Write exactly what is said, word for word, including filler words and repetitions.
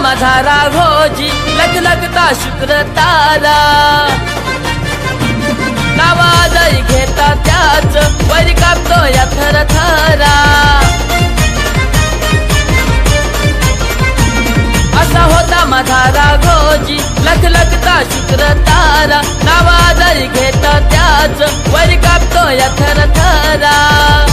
माझा राघोजी लग लगता शुक्र तारा नावा जरी घेता त्याच वरी कापतो या थर थरा असा होता माझा राघोजी लग लगता शुक्र तारा नावा जरी घेता त्याच वरी कापतो या थर थरा